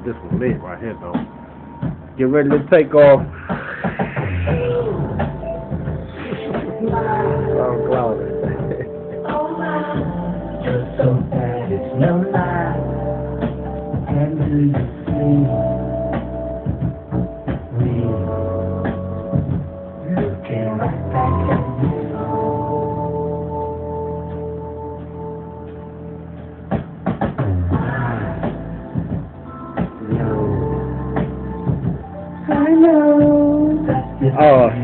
This one lit right here, though. Get ready to take off. Oh, cloud. You're so bad, it's no lie. And do you see me looking right back at you? I know that this Oh,